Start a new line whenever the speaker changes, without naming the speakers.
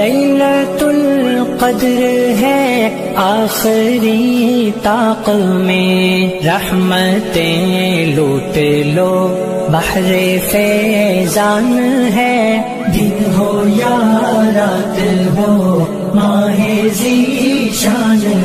लैलतुल क़द्र है आखिरी ताक़ में, रहमतें लूट लो बहरे फैज़ान है। दिन हो या रात हो माहे ज़ीशान